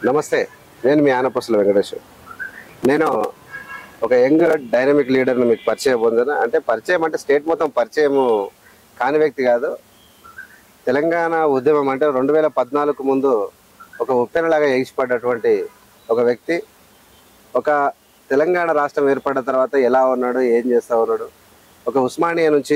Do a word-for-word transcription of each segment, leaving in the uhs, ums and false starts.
నమస్తే, నేను మీ ఆనపర్సుల వెంకటేష్. నేను ఒక యంగ్ డైనమిక్ లీడర్ని మీకు పరిచయం పొందాను. అంటే పరిచయం అంటే స్టేట్ మొత్తం పరిచయం కాని వ్యక్తి కాదు. తెలంగాణ ఉద్యమం అంటే రెండు వేల పద్నాలుగు ముందు ఒక ఉప్పెనలాగా ఎగిసిపడ్డటువంటి ఒక వ్యక్తి. ఒక తెలంగాణ రాష్ట్రం ఏర్పడిన తర్వాత ఎలా ఉన్నాడు, ఏం చేస్తూ ఉన్నాడు, ఒక ఉస్మానియా నుంచి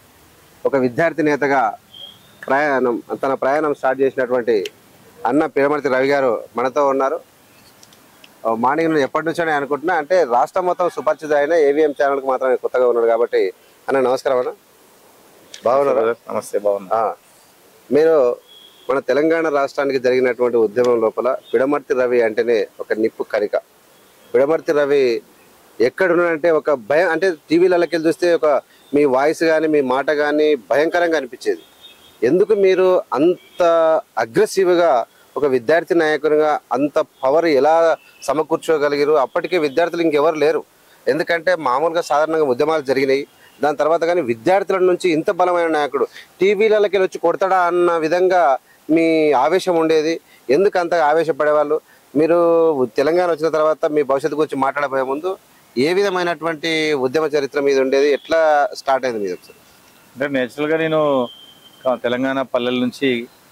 ఒక విద్యార్థి నేతగా ప్రయాణం తన ప్రయాణం స్టార్ట్ చేసినటువంటి అన్న పిడమర్తి రవి గారు మనతో ఉన్నారు. మార్నింగ్ నుండి ఎప్పటి నుంచో నేను అనుకుంటున్నా, అంటే రాష్ట్రం మొత్తం సుపరిచిత అయిన ఏవిఎం ఛానల్కి మాత్రమే కొత్తగా ఉన్నాడు కాబట్టి. అన్న నమస్కారం. అన్న బాగున్నారా? నమస్తే, బాగున్నా. మీరు మన తెలంగాణ రాష్ట్రానికి జరిగినటువంటి ఉద్యమం లోపల పిడమర్తి రవి అంటేనే ఒక నిప్పు కరిక. పిడమర్తి రవి ఎక్కడున్నాడంటే ఒక భయం, అంటే టీవీలకి వెళ్ళి చూస్తే ఒక మీ వాయిస్ కానీ మీ మాట కానీ భయంకరంగా అనిపించేది. ఎందుకు మీరు అంత అగ్రెసివ్గా ఒక విద్యార్థి నాయకునిగా అంత పవర్ ఎలా సమకూర్చోగలిగారు? అప్పటికే విద్యార్థులు ఇంకెవరు లేరు. ఎందుకంటే మామూలుగా సాధారణంగా ఉద్యమాలు జరిగినాయి, దాని తర్వాత కానీ విద్యార్థుల నుంచి ఇంత బలమైన నాయకుడు టీవీలకి వచ్చి కొడతాడా అన్న విధంగా మీ ఆవేశం ఉండేది. ఎందుకు అంత ఆవేశపడేవాళ్ళు? మీరు తెలంగాణ వచ్చిన తర్వాత మీ భవిష్యత్తు గురించి మాట్లాడబోయే ముందు ఏ విధమైనటువంటి ఉద్యమ చరిత్ర మీద ఉండేది, ఎట్లా స్టార్ట్ అయింది మీద ఒకసారి? అంటే నేచురల్గా నేను తెలంగాణ పల్లెల నుంచి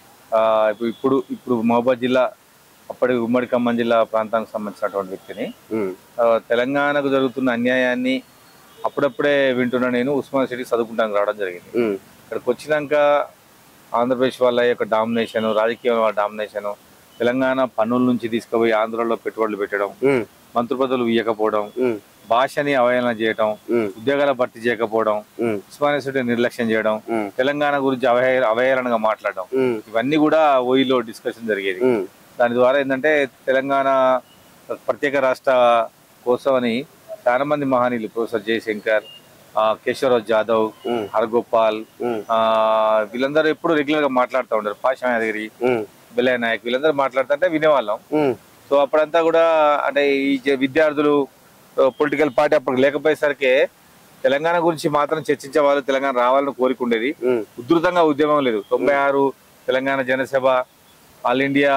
ఇప్పుడు ఇప్పుడు మహబూబాద్ జిల్లా, అప్పటి ఉమ్మడి ఖమ్మం జిల్లా ప్రాంతానికి సంబంధించినటువంటి వ్యక్తిని. తెలంగాణకు జరుగుతున్న అన్యాయాన్ని అప్పుడప్పుడే వింటున్నా. నేను ఉస్మాన్ సిటీ చదువుకుంటానికి రావడం జరిగింది. ఇక్కడికి వచ్చినాక ఆంధ్రప్రదేశ్ వాళ్ళ యొక్క డామినేషన్, రాజకీయ డామినేషన్, తెలంగాణ పన్నుల నుంచి తీసుకుపోయి ఆంధ్రలో పెట్టుబడులు పెట్టడం, మంత్రి పదవులు ఇవ్వకపోవడం, భాషని అవహేళన చేయడం, ఉద్యోగాల భర్తీ చేయకపోవడం, ఉస్మానియా నిర్లక్ష్యం చేయడం, తెలంగాణ గురించి అవహే అవహేళనగా మాట్లాడడం, ఇవన్నీ కూడా ఓయిలో డిస్కషన్ జరిగేది. దాని ద్వారా ఏంటంటే తెలంగాణ ప్రత్యేక రాష్ట్ర కోసం అని చాలా మంది మహనీయులు, ప్రొఫెసర్ జయశంకర్, కేశవరావు జాదవ్, హరగోపాల్, ఆ వీళ్ళందరూ ఎప్పుడు రెగ్యులర్ గా మాట్లాడుతూ ఉంటారు. పాషా యాదగిరి, బెల్లయ్య నాయక్, వీళ్ళందరూ మాట్లాడుతుంటే వినేవాళ్ళం. సో అప్పుడంతా కూడా అంటే ఈ విద్యార్థులు పొలిటికల్ పార్టీ అప్పుడు లేకపోయేసరికి తెలంగాణ గురించి మాత్రం చర్చించే వాళ్ళు, తెలంగాణ రావాలని కోరికుండేది. ఉధృతంగా ఉద్యమం లేదు. తొంభై ఆరు తెలంగాణ జనసభ, ఆల్ ఇండియా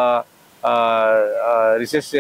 రిసెస్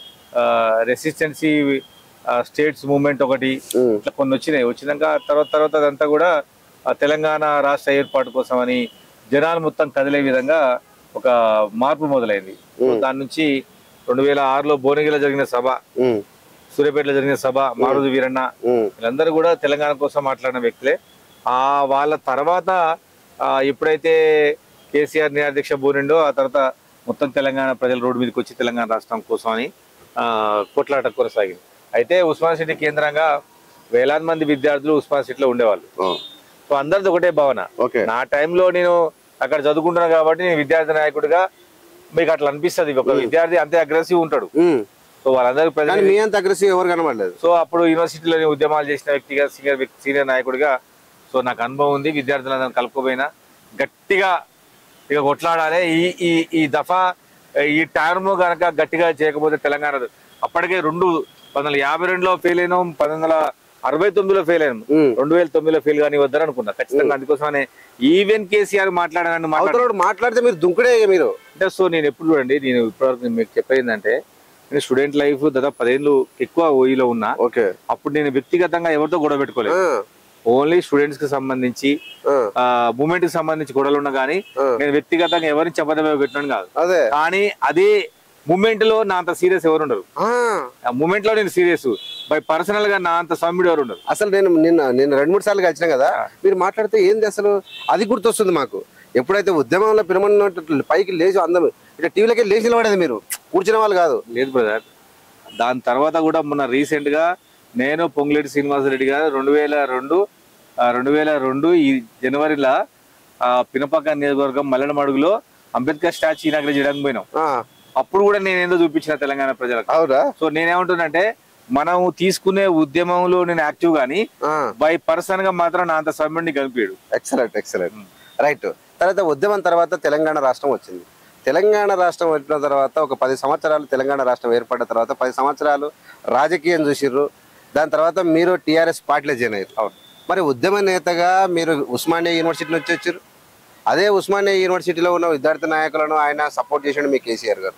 రెసిస్టెన్సీ స్టేట్స్ మూవ్మెంట్ ఒకటి, ఇట్లా కొన్ని వచ్చినాయి. వచ్చినాక తర్వాత తర్వాత అదంతా కూడా తెలంగాణ రాష్ట్ర ఏర్పాటు కోసం అని జనాలు మొత్తం కదిలే విధంగా ఒక మార్పు మొదలైంది. దాని నుంచి రెండు వేల ఆరులో భువనగిరిలో జరిగిన సభ, సూర్యాపేటలో జరిగిన సభ, మారుదు వీరన్న, వీళ్ళందరూ కూడా తెలంగాణ కోసం మాట్లాడిన వ్యక్తులే. ఆ వాళ్ళ తర్వాత ఎప్పుడైతే కేసీఆర్ న్యాయాధ్యక్ష బోరిండో, ఆ తర్వాత మొత్తం తెలంగాణ ప్రజల రోడ్డు మీదకి వచ్చి తెలంగాణ రాష్ట్రం కోసం అని ఆ కొట్లాట కొనసాగింది. అయితే ఉస్మాన్ సిటీ కేంద్రంగా వేలాది మంది విద్యార్థులు ఉస్మాన్ సిటీలో ఉండేవాళ్ళు. సో అందరిది ఒకటే భావన. నా టైంలో నేను అక్కడ చదువుకుంటున్నాను కాబట్టి నేను విద్యార్థి నాయకుడిగా మీకు అట్లా అనిపిస్తుంది. ఒక విద్యార్థి అంతే అగ్రెసివ్ ఉంటాడు. సో వాళ్ళందరూ ఎవరు కనబడలేదు. సో అప్పుడు యూనివర్సిటీలో ఉద్యమాలు చేసిన వ్యక్తిగా, సీనియర్ వ్యక్తి సీనియర్ నాయకుడిగా సో నాకు అనుభవం ఉంది. విద్యార్థులందరూ కలుపుకోపోయినా గట్టిగా ఇక కొట్లాడాలి. ఈ ఈ ఈ దఫా ఈ టర్మ్ కనుక గట్టిగా చేయకపోతే తెలంగాణ అప్పటికే రెండు పంతొమ్మిది వందల యాభై రెండులో ఫెయిల్ అయినాం, పంతొమ్మిది వందల అరవై తొమ్మిదిలో ఫెయిల్ అయినాం, రెండు వేల తొమ్మిదిలో ఫెయిల్ కానీ వద్దని అనుకున్నా ఖచ్చితంగా. అందుకోసమనే ఈవెన్ కేసీఆర్ మాట్లాడాలని మాట్లాడితే మీరు దుంకుడే మీరు అంటే. సో నేను ఎప్పుడు చూడండి, నేను ఇప్పటివరకు మీకు చెప్పేందంటే నేను స్టూడెంట్ లైఫ్ దాదాపు పదేళ్ళు ఎక్కువ ఓయిలో ఉన్నా. అప్పుడు నేను వ్యక్తిగతంగా ఎవరితో గొడవ పెట్టుకోలేదు. ఓన్లీ స్టూడెంట్స్ కి సంబంధించి మూమెంట్ కి సంబంధించి గొడవలు ఉన్నా కానీ నేను వ్యక్తిగతంగా ఎవరిని చెప్పదమే పెట్టినాను కాదు. కానీ అదే మూమెంట్ లో నా అంత సీరియస్ ఎవరు ఉండరు. ఆ మూమెంట్ లో నేను సీరియస్, బై పర్సనల్ గా నా అంత సమ్మిడి ఎవరు ఉండరు. అసలు నేను నిన్న నేను రెండు మూడు సార్లు కలిసిన కదా, మీరు మాట్లాడితే ఏంది అసలు అది గుర్తొస్తుంది మాకు. ఎప్పుడైతే ఉద్యమంలో పిలమన్నట్టు పైకి లేచి అందం ఇట్లా టీవీలకి లేచి నిలబడేది, మీరు కూర్చునే వాళ్ళు కాదు. లేదు బ్రదర్. దాని తర్వాత కూడా మొన్న రీసెంట్ గా నేను పొంగులేటి శ్రీనివాసరెడ్డి గారు రెండు వేల రెండు రెండు వేల రెండు ఈ జనవరిలో పినపాక నియోజకవర్గం మల్లెడమడుగులో అంబేద్కర్ స్టాచ్యూ ఇనాగ్రేట్ చేయడానికి పోయినాం. అప్పుడు కూడా నేను ఏందో చూపించిన తెలంగాణ ప్రజలకు. అవునా? సో నేనేమంటున్నానంటే మనం తీసుకునే ఉద్యమంలో నేను యాక్టివ్ గానీ బై పర్సన్ గా మాత్రం నా అంత సబ్మిట్ కనిపించాడు. Excellent excellent right. తర్వాత ఉద్యమం తర్వాత తెలంగాణ రాష్ట్రం వచ్చింది. తెలంగాణ రాష్ట్రం వచ్చిన తర్వాత ఒక పది సంవత్సరాలు తెలంగాణ రాష్ట్రం ఏర్పడిన తర్వాత పది సంవత్సరాలు రాజకీయం చూసిర్రు. దాని తర్వాత మీరు టీఆర్ఎస్ పార్టీలో జాయిన్ అయ్యారు. మరి ఉద్యమ నేతగా మీరు ఉస్మానియా యూనివర్సిటీ నుంచి వచ్చారు. అదే ఉస్మానియా యూనివర్సిటీలో ఉన్న విద్యార్థి నాయకులను ఆయన సపోర్ట్ చేసాడు మీ కేసీఆర్ గారు.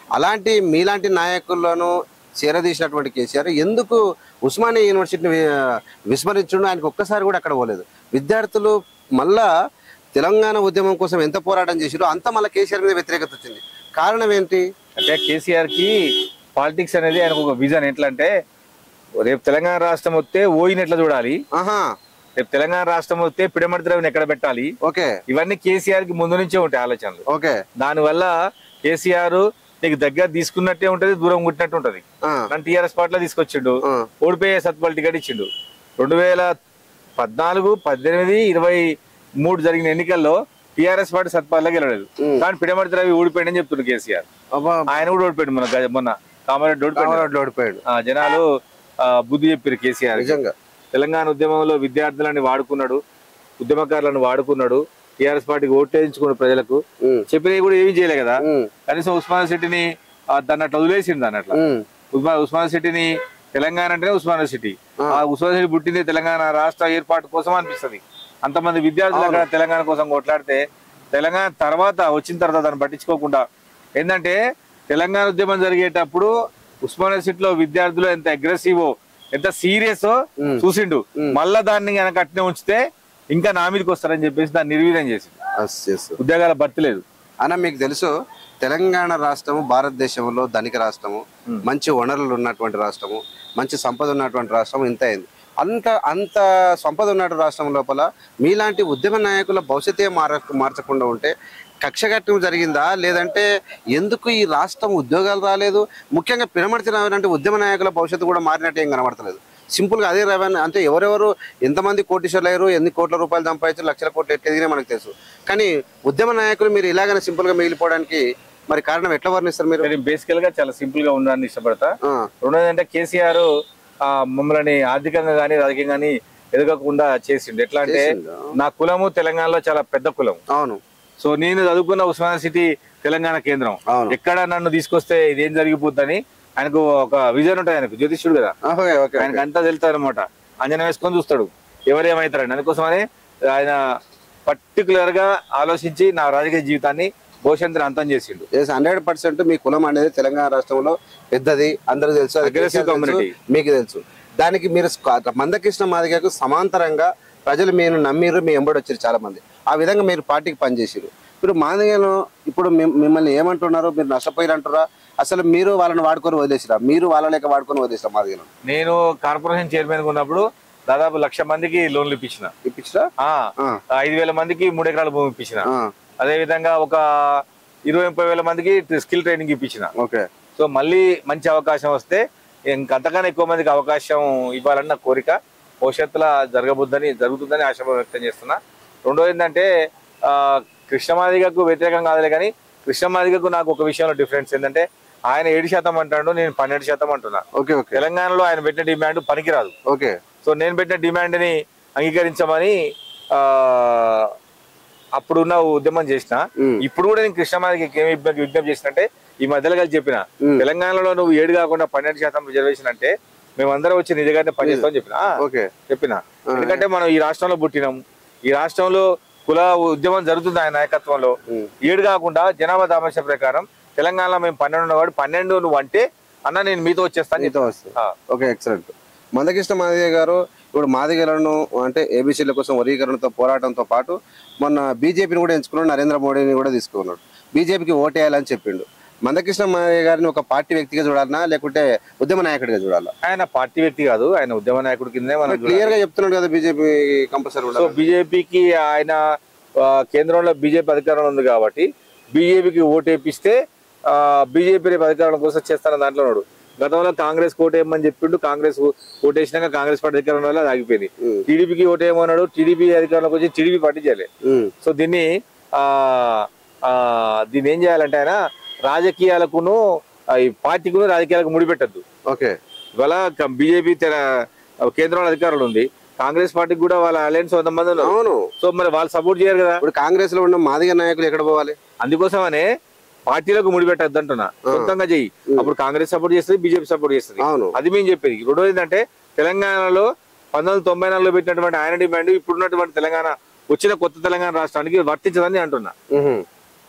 అలాంటి మీలాంటి నాయకులను చేరదీసినటువంటి కేసీఆర్ ఎందుకు ఉస్మానియా యూనివర్సిటీని విస్మరించడం, ఆయనకు ఒక్కసారి కూడా అక్కడ పోలేదు. విద్యార్థులు మళ్ళా తెలంగాణ ఉద్యమం కోసం ఎంత పోరాటం చేసారో అంత మళ్ళీ కేసీఆర్ మీద వ్యతిరేకత వచ్చింది. కారణం ఏంటి అంటే కేసీఆర్ కి పాలిటిక్స్ అనేది ఆయనకు ఒక విజన్. ఎట్లా అంటే రేపు తెలంగాణ రాష్ట్రం వస్తే ఓయిని ఎట్లా చూడాలి, ఆహా రేపు తెలంగాణ రాష్ట్రం వస్తే పిడమర్తి రవిని ఎక్కడ పెట్టాలి, ఓకే ఇవన్నీ కేసీఆర్ కి ముందు నుంచే ఉంటాయి ఆలోచనలు. ఓకే దానివల్ల కేసీఆర్ నీకు దగ్గర తీసుకున్నట్టే ఉంటది, దూరం కుట్టినట్టు ఉంటది. నన్ను టీఆర్ఎస్ పార్టీలో తీసుకొచ్చిండు, ఓడిపోయే సత్పాల్ టికెట్ ఇచ్చిండు. రెండు వేల పద్నాలుగు పద్దెనిమిది ఇరవై మూడు జరిగిన ఎన్నికల్లో టీఆర్ఎస్ పార్టీ సత్పాల్లో గెలవలేదు, కానీ పిడమర్తి రవి ఓడిపోయాడని చెప్తుండ్రు కేసీఆర్. ఆయన కూడా ఓడిపోయాడు మొన్న మొన్న కామారెడ్డి ఓడిపోయాడు ఓడిపోయాడు జనాలు బుద్ధి చెప్పారు కేసీఆర్. నిజంగా తెలంగాణ ఉద్యమంలో విద్యార్థులని వాడుకున్నాడు, ఉద్యమకారులను వాడుకున్నాడు, టీఆర్ఎస్ పార్టీకి ఓటేయించుకున్నాడు, ప్రజలకు చెప్పినవి కూడా ఏమీ చేయలే కదా. కనీసం ఉస్మానియా సిటీని దాన్ని అట్లా వదిలేసింది. దాన్ని అట్లా ఉస్మా ఉస్మానియా సిటీని తెలంగాణ అంటేనే ఉస్మానియా సిటీ, ఆ ఉస్మానియా సిటీ పుట్టింది తెలంగాణ రాష్ట్ర ఏర్పాటు కోసం అనిపిస్తుంది. అంతమంది విద్యార్థులు అక్కడ తెలంగాణ కోసం కొట్లాడితే తెలంగాణ తర్వాత వచ్చిన తర్వాత దాన్ని పట్టించుకోకుండా ఏంటంటే తెలంగాణ ఉద్యమం జరిగేటప్పుడు ఉస్మానియా సిటీలో విద్యార్థులు ఎంత అగ్రెసివో ఎంత సీరియస్ చూసిండు. మళ్ళా దాన్ని కనుక అట్నే ఉంచితే ఇంకా నా మీదకి వస్తారని చెప్పేసి దాన్ని నిర్వీర్యం చేసిండు. ఉద్యోగాల భర్తీ లేదు అన్న. మీకు తెలుసు తెలంగాణ రాష్ట్రము భారతదేశంలో ధనిక రాష్ట్రము, మంచి వనరులు ఉన్నటువంటి రాష్ట్రము, మంచి సంపద ఉన్నటువంటి రాష్ట్రం ఇంత అయింది. అంత అంత సంపద ఉన్నటువంటి రాష్ట్రం లోపల మీలాంటి ఉద్యమ నాయకుల భవిష్యత్తే మార మార్చకుండా ఉంటే కక్షగట్టం జరిగిందా, లేదంటే ఎందుకు ఈ రాష్ట్రం ఉద్యోగాలు రాలేదు? ముఖ్యంగా పిడమర్తి రవి అంటే ఉద్యమ నాయకుల భవిష్యత్తు కూడా మారినట్టు ఏం కనబడతలేదు. సింపుల్గా అదే రవాణా అంటే ఎవరెవరు ఎంతమంది కోటీశ్వర్లు అయ్యారు, ఎన్ని కోట్ల రూపాయలు సంపాదించారు, లక్షల కోట్లు ఎట్లా మనకు తెలుసు. కానీ ఉద్యమ నాయకులు మీరు ఇలాగనే సింపుల్గా మిగిలిపోవడానికి మరి కారణం ఎట్లా వర్ణిస్తారు మీరు? నేను బేసికల్ గా చాలా సింపుల్ గా ఉండాలని ఇష్టపడతా. రెండోది అంటే కేసీఆర్ ఆ మమ్మల్ని ఆర్థికంగా గానీ రాజకీయంగా గానీ ఎదగకుండా చేసిండు. ఎట్లా అంటే నా కులము తెలంగాణలో చాలా పెద్ద కులం. అవును. సో నేను చదువుకున్న ఉస్మానియా సిటీ తెలంగాణ కేంద్రం, ఎక్కడ నన్ను తీసుకొస్తే ఇదేం జరిగిపోద్దని ఆయనకు ఒక విజన్ ఉంటుంది. ఆయనకు జ్యోతిష్యుడు కదా, ఆయనకు అంతా తెలుస్తుంది అనమాట. అంజనం వేసుకొని చూస్తాడు ఎవరేమవుతారని. అందుకోసమని ఆయన పర్టికులర్ గా ఆలోచించి నా రాజకీయ జీవితాన్ని భవిష్యత్తుని అంతం చేసిండు. హండ్రెడ్ పర్సెంట్ మీ కులం అనేది తెలంగాణ రాష్ట్రంలో పెద్దది, అందరూ తెలుసు, కమ్యూనిటీ మీకు తెలుసు. దానికి మీరు మందకృష్ణ మాదిగకు సమాంతరంగా ప్రజలు మీరు నమ్మిరు, మీ ఎంబడి వచ్చారు చాలా మంది. ఆ విధంగా మీరు పార్టీకి పనిచేసారు. ఇప్పుడు మాదిగను ఇప్పుడు మిమ్మల్ని ఏమంటున్నారు, మీరు నష్టపోయారు అంటారా? అసలు మీరు వాళ్ళని వాడుకొని వదిలేసిరా, మీరు వాళ్ళ లేక వాడుకొని వదిలేసిరా మాదిగను? నేను కార్పొరేషన్ చైర్మన్ ఉన్నప్పుడు దాదాపు లక్ష మందికి లోన్లు ఇప్పించిన ఇప్పించరా ఐదు వేల మందికి మూడు ఎకరాల భూమి ఇప్పించిన. అదే విధంగా ఒక ఇరవై ముప్పై వేల మందికి స్కిల్ ట్రైనింగ్ ఇప్పించిన. ఓకే. సో మళ్ళీ మంచి అవకాశం వస్తే ఇంకంతకన్నా ఎక్కువ మందికి అవకాశం ఇవ్వాలన్న కోరిక భవిష్యత్తులో జరగబోద్దని జరుగుతుందని ఆశాభావం వ్యక్తం చేస్తున్నా. రెండోది ఏంటంటే కృష్ణమాదిగకు వ్యతిరేకం కాదులే, కానీ కృష్ణమాదిగకు నాకు ఒక విషయంలో డిఫరెన్స్ ఏంటంటే ఆయన ఏడు శాతం అంటాడు, నేను పన్నెండు శాతం అంటున్నా. Okay okay. తెలంగాణలో ఆయన పెట్టిన డిమాండ్ పనికిరాదు. ఓకే. సో నేను పెట్టిన డిమాండ్ ని అంగీకరించమని ఆ అప్పుడున్న ఉద్యమం చేసిన. ఇప్పుడు కూడా నేను కృష్ణమాదిగకి ఏమి విజ్ఞప్తి చేసినంటే ఈ మధ్యలో కలిసి చెప్పిన, తెలంగాణలో నువ్వు ఏడు కాకుండా పన్నెండు శాతం రిజర్వేషన్ అంటే మేమందరం వచ్చి నీ దగ్గరనే పనిచేస్తామని చెప్పిన చెప్పిన ఎందుకంటే మనం ఈ రాష్ట్రంలో పుట్టినాం, ఈ రాష్ట్రంలో కుల ఉద్యమం జరుగుతుంది ఆయన నాయకత్వంలో. ఏడు కాకుండా జనాభా దామాష ప్రకారం తెలంగాణలో మేము పన్నెండు ఉన్నవాడు పన్నెండు నువ్వు అంటే అన్న నేను మీతో వచ్చేస్తాను. మీతో వస్తా. Okay, excellent. మందకృష్ణ మాదిగ గారు ఇప్పుడు మాదిగలను అంటే ఏబీసీల కోసం వర్గీకరణతో పోరాటంతో పాటు మొన్న బీజేపీని కూడా ఎంచుకున్నాడు, నరేంద్ర మోడీని కూడా తీసుకున్నాడు. బీజేపీకి ఓటేయాలని చెప్పిండు. మందకృష్ణ మాదిగ గారిని ఒక పార్టీ వ్యక్తిగా చూడాలన్నా లేకుంటే ఉద్యమ నాయకుడిగా చూడాలా? ఆయన పార్టీ వ్యక్తి కాదు, ఆయన ఉద్యమ నాయకుడి కిందే మనం క్లియర్ గా చెప్తున్నాడు కదా బీజేపీ కంపల్సరీ. సో బీజేపీకి ఆయన కేంద్రంలో బీజేపీ అధికారంలో ఉంది కాబట్టి బీజేపీకి ఓటు వేపిస్తే బీజేపీ రేపు అధికారం కోసం చేస్తానని దాంట్లో ఉన్నాడు. గతంలో కాంగ్రెస్ ఓటేయమని చెప్పిండు, కాంగ్రెస్ ఓటేసినాక కాంగ్రెస్ పార్టీ అధికారం వల్ల అది ఆగిపోయింది. టీడీపీకి ఓటేయమన్నాడు, టీడీపీ అధికారంలోకి వచ్చి టీడీపీ పార్టీ చేయలేదు. సో దీన్ని ఆ దీన్ని ఏం చేయాలంటే ఆయన రాజకీయాలకును పార్టీకును రాజకీయాలకు ముడిపెట్టద్దు. ఓకే. ఇవాళ బీజేపీ కేంద్రంలో అధికారులు ఉంది, కాంగ్రెస్ పార్టీకి కూడా వాళ్ళ అలయన్స్ వంద మంది ఉన్నారు. అవును. సో మరి వాళ్ళు సపోర్ట్ చేయరు కదా. ఇప్పుడు కాంగ్రెస్ లో ఉన్న మాదిగ నాయకులు ఎక్కడ పోవాలి? అందుకోసమనే పార్టీలకు ముడిపెట్టద్దు అంటున్నా. సొంతంగా చెయ్యి, అప్పుడు కాంగ్రెస్ సపోర్ట్ చేస్తుంది, బీజేపీ సపోర్ట్ చేస్తుంది. అది మేము చెప్పేది. రెండోది ఏంటంటే తెలంగాణలో పంతొమ్మిది వందల తొంభై నాలుగులో పెట్టినటువంటి ఆయన డిమాండ్ ఇప్పుడున్నటువంటి తెలంగాణ వచ్చిన కొత్త తెలంగాణ రాష్ట్రానికి వర్తించదని అంటున్నా.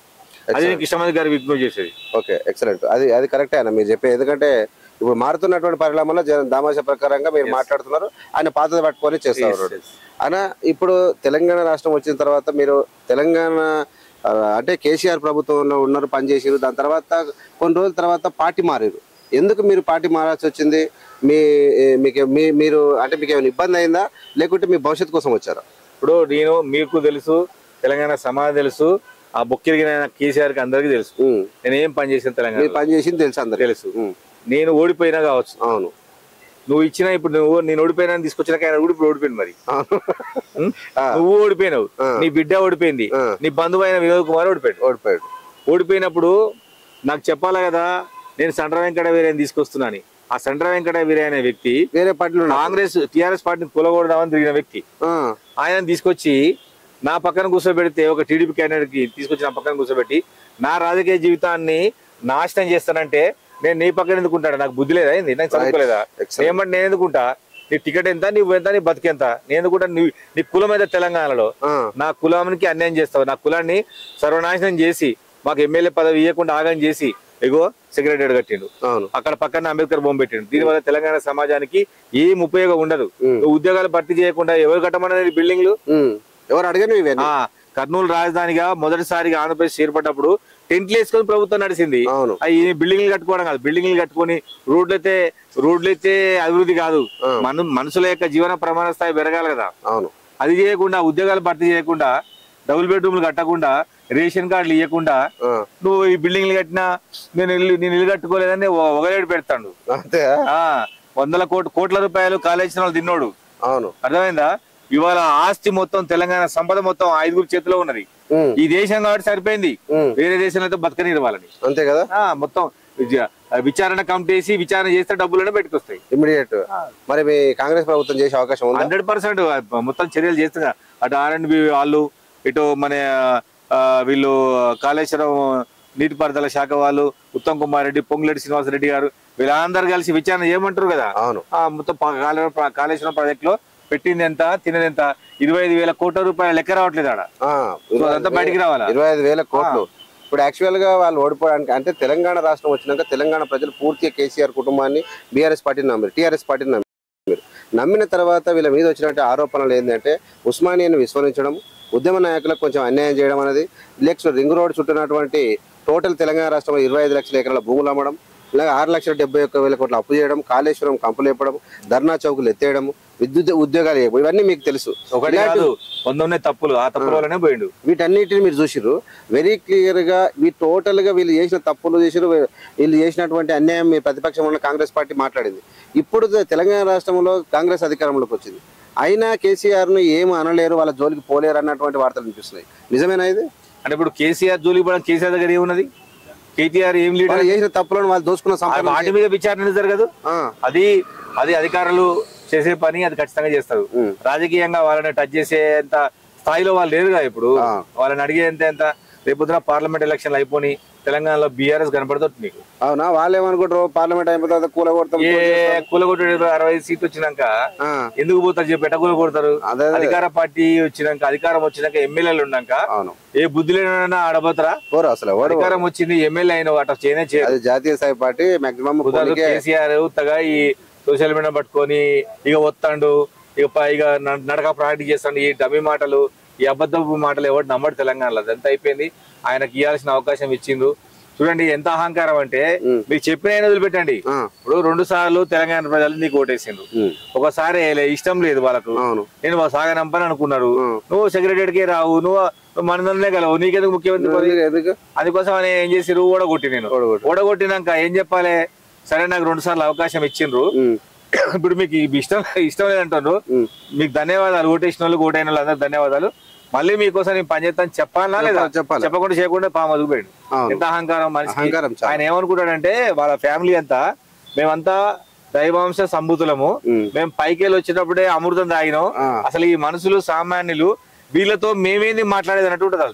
అది కృష్ణమూర్తి గారు ఇగ్నోర్ చేసేది. Okay, excellent. అది అది కరెక్టే అన్న మీరు చెప్పే. ఎందుకంటే ఇప్పుడు మారుతున్నటువంటి పరిణామంలో దామాష ప్రకారంగా మీరు మాట్లాడుతున్నారు, ఆయన పాతది పట్టుకొని చేస్తారు అన్న. ఇప్పుడు తెలంగాణ రాష్ట్రం వచ్చిన తర్వాత మీరు తెలంగాణ అంటే కేసీఆర్ ప్రభుత్వంలో ఉన్నారు, పనిచేసారు. దాని తర్వాత కొన్ని రోజుల తర్వాత పార్టీ మారారు. ఎందుకు మీరు పార్టీ మారాల్సి వచ్చింది? మీ మీకు మీ మీరు అంటే మీకు ఏమైనా ఇబ్బంది అయిందా, లేకుంటే మీ భవిష్యత్తు కోసం వచ్చారా? ఇప్పుడు నేను మీకు తెలుసు, తెలంగాణ సమాజం తెలుసు, ఆ బొక్కిరిగిన కేసీఆర్ కి అందరికీ తెలుసు నేను ఏం పని చేసిన తెలంగాణ పని చేసింది తెలుసు, అందరు తెలుసు. నేను ఓడిపోయినా కావచ్చు. అవును, నువ్వు ఇచ్చినా ఇప్పుడు నువ్వు నేను ఓడిపోయినా తీసుకొచ్చినాక ఆయన కూడా ఇప్పుడు ఓడిపోయింది. మరి నువ్వు ఓడిపోయినావు, నీ బిడ్డ ఓడిపోయింది, నీ బంధువు అయిన వినోద్ కుమార్ ఓడిపోయాడు ఓడిపోయాడు ఓడిపోయినప్పుడు నాకు చెప్పాలా కదా, నేను సండ్ర వెంకట వీరయ్యని తీసుకొస్తున్నాను. ఆ సండ్ర వెంకట వీరయ్య అనే వ్యక్తి వేరే పార్టీలో కాంగ్రెస్ టీఆర్ఎస్ పార్టీని కూలగొడదామని తిరిగిన వ్యక్తి. ఆయన తీసుకొచ్చి నా పక్కన కూర్చోబెడితే, ఒక టీడీపీ క్యాండిడేట్ కి తీసుకొచ్చి నా పక్కన కూర్చోబెట్టి నా రాజకీయ జీవితాన్ని నాశనం చేస్తానంటే నేను నీ పక్కన ఎందుకుంటాడు? నాకు బుద్ధి లేదా? ఏంది నాకు చదువుకోలేదా? ఏమంటే నేను ఎందుకుంటా? నీ టికెట్ ఎంత, నువ్వు ఎంత, నీ బతికెంత? నేను ఎందుకుంటా? నీ కులం అయితే తెలంగాణలో నా కులానికి అన్యాయం చేస్తావు, నా కులాన్ని సర్వనాశనం చేసి మాకు ఎమ్మెల్యే పదవి ఇవ్వకుండా ఆగం చేసి ఎగో సెక్రటరీ కట్టిండు, అక్కడ పక్కన అంబేద్కర్ బొమ్మ పెట్టిండు. దీనివల్ల తెలంగాణ సమాజానికి ఏం ఉపయోగం ఉండదు. ఉద్యోగాలు భర్తీ చేయకుండా ఎవరు కట్టమన్నది బిల్డింగ్లు? ఎవరు అడిగారు? కర్నూలు రాజధానిగా మొదటిసారిగా ఆంధ్రప్రదేశ్ ఏర్పడ్డప్పుడు టెంట్లు వేసుకొని ప్రభుత్వం నడిచింది. ఈ బిల్డింగ్లు కట్టుకోవడం కాదు, బిల్డింగ్లు కట్టుకొని రోడ్లు అయితే రోడ్లు అయితే అభివృద్ధి కాదు. మన మనుషుల యొక్క జీవన ప్రమాణ స్థాయి పెరగాలి కదా. అవును, అది చేయకుండా, ఉద్యోగాలు భర్తీ చేయకుండా, డబుల్ బెడ్రూమ్లు కట్టకుండా, రేషన్ కార్డులు ఇవ్వకుండా నువ్వు ఈ బిల్డింగ్లు కట్టినా నేను ఇల్లు నేను ఇల్లు కట్టుకోలేదని ఒకలేడు పెడతాడు. వందల కోట్ల కోట్ల రూపాయలు కాలేజీ తిన్నోడు. అవును, అర్థమైందా? ఇవాళ ఆస్తి మొత్తం తెలంగాణ సంపద మొత్తం ఐదుగురు చేతిలో ఉన్నది. ఈ దేశం కాబట్టి సరిపోయింది, వేరే దేశంలో బతకని వాళ్ళని. అంతే కదా. మొత్తం విచారణ కమిటీ వేసి విచారణ చేస్తే డబ్బులనే పెట్టుకొస్తాయి ఇమీడియట్. మరి మీ కాంగ్రెస్ ప్రభుత్వం చేసే అవకాశం ఉంది? హండ్రెడ్ పర్సెంట్ మొత్తం చర్యలు చేస్తున్నా. అటు ఆర్ అండ్ బి వాళ్ళు, ఇటు మన వీళ్ళు కాళేశ్వరం నీటిపారుదల శాఖ వాళ్ళు, ఉత్తమ్ కుమార్ రెడ్డి, పొంగులేటి శ్రీనివాసరెడ్డి గారు, వీళ్ళందరూ కలిసి విచారణ చేయమంటారు కదా. అవును, మొత్తం కాళేశ్వరం ప్రాజెక్ట్ లో పెట్టింది ఎంత, తినది ఎంత, ఇరవై ఐదు వేల కోట్ల రూపాయల లెక్క రావట్లేదు ఆడ. అదంతా బయటికి రావాలా? ఇరవై ఐదు వేల కోట్లు. ఇప్పుడు యాక్చువల్ గా వాళ్ళు ఓడిపోవడానికి అంటే తెలంగాణ రాష్ట్రం వచ్చినాక తెలంగాణ ప్రజలు పూర్తిగా కేసీఆర్ కుటుంబాన్ని, బీఆర్ఎస్ పార్టీని నమ్మారు, టీఆర్ఎస్ పార్టీని నమ్మారు. నమ్మిన తర్వాత వీళ్ళ మీద వచ్చినట్టు ఆరోపణలు ఏంటంటే ఉస్మానియాను విస్మరించడం, ఉద్యమ నాయకులకు కొంచెం అన్యాయం చేయడం అనేది, నెక్స్ట్ రింగ్ రోడ్ చుట్టినటువంటి టోటల్ తెలంగాణ రాష్ట్రంలో ఇరవై ఐదు లక్షల ఎకరాల భూములు అమ్మడం, ఇలాగ ఆరు లక్షల డెబ్బై ఒక్క వేల కోట్ల అప్పు చేయడం, కాళేశ్వరం కంపులు వేపడం, ధర్నా చౌకులు ఎత్తేయడం, విద్యుత్ ఉద్యోగాలు ఇవన్నీ మీకు తెలుసు. ఒకటి వందనే తప్పులు, ఆ తప్పుల వల్లనే పోయిండు. వీటన్నిటిని మీరు చూసిర్రు వెరీ క్లియర్ గా. వీ టోటల్ గా వీళ్ళు చేసిన తప్పులు చేసిరు, వీళ్ళు చేసినటువంటి అన్యాయం మీ ప్రతిపక్షం ఉన్న కాంగ్రెస్ పార్టీ మాట్లాడింది. ఇప్పుడు తెలంగాణ రాష్ట్రంలో కాంగ్రెస్ అధికారంలోకి వచ్చింది, అయినా కేసీఆర్ ను ఏమి అనలేరు, వాళ్ళ జోలికి పోలేరు అన్నటువంటి వార్తలు వినిపిస్తున్నాయి. నిజమేనా ఇది? అంటే ఇప్పుడు కేసీఆర్ జోలికి పోవడం, కేసీఆర్ దగ్గర ఏమున్నది? కేటీఆర్ ఏం లీడర్ చేసిన తప్పులను వాళ్ళు దోచుకున్న వాటి మీద విచారణ జరగదు. అది అది అధికారులు చేసే పని, అది ఖచ్చితంగా చేస్తారు. రాజకీయంగా వాళ్ళని టచ్ చేసేంత స్థాయిలో వాళ్ళు లేరు కదా. ఇప్పుడు వాళ్ళని అడిగేంత ఎంత రేపొద్దున పార్లమెంట్ ఎలక్షన్లు అయిపోయి తెలంగాణలో బీఆర్ఎస్ కనపడుతుంది మీకు. అవునా? వాళ్ళు ఏమనుకుంటారు, పార్లమెంట్ అయిపోతే కూలగొడతాం, కూలగొట్టు అరవై సీట్లు వచ్చినాక ఎందుకు పోతారు చెప్పి, ఎట్ట కూలగొడతారు? అధికార పార్టీ వచ్చినాక, అధికారం వచ్చినాక, ఎమ్మెల్యేలు ఉన్నాక ఏ బుద్ధి లేనా ఆడబోతారా? అసలు అధికారం వచ్చింది, ఎమ్మెల్యే అయిన అట్లా చేయనే చేయదు. జాతీయ స్థాయి పార్టీ మాక్సిమం కేసీఆర్ ఉత్తగా ఈ సోషల్ మీడియా పట్టుకొని ఇక వస్తాడు, ఇక ఇక నడక ప్రాక్టీస్ చేస్తాడు. ఈ డమ్మి మాటలు, ఈ అబద్ధపు మాటలు ఎవరు నమ్మడు తెలంగాణలో. అదంతా అయిపోయింది. ఆయనకి ఇవ్వాల్సిన అవకాశం ఇచ్చిండ్రు. చూడండి ఎంత అహంకారం అంటే, మీకు చెప్పిన ఆయన వదిలిపెట్టండి. ఇప్పుడు రెండు సార్లు తెలంగాణ ప్రజలు నీకు ఓటేసిండ్రు, ఒకసారి ఇష్టం లేదు వాళ్ళకు, నేను సాగనంపని అనుకున్నారు. నువ్వు సెక్రటరీ కి రావు, నువ్వు మనదనే కలవు, నీకెందుకు ముఖ్యమంత్రి? అందుకోసం ఆయన ఏం చేసిరు, ఓడగొట్టి నేను ఓడగొట్టినాక ఏం చెప్పాలి? సరే నాకు రెండు సార్లు అవకాశం ఇచ్చిండ్రు, ఇప్పుడు మీకు ఇష్టం ఇష్టం లేదంటారు, మీకు ధన్యవాదాలు, ఓటేసిన వాళ్ళకి ఓటైన వాళ్ళు అందరు ధన్యవాదాలు, మళ్ళీ మీకోసం నేను పనిచేస్తాను చెప్పాలా లేదా? చెప్పకుండా చేయకుండా పాము అదుగుపోయాడు. ఎంత అహంకారం మనిషి. ఆయన ఏమనుకుంటాడంటే వాళ్ళ ఫ్యామిలీ అంతా మేమంతా దైవాంశ సంభూతులము, మేము పైకి వచ్చేటప్పుడే అమృతం తాగినాం, అసలు ఈ మనుషులు సామాన్యులు వీళ్ళతో మేమేంది మాట్లాడేది అన్నట్టు ఉంటుంది.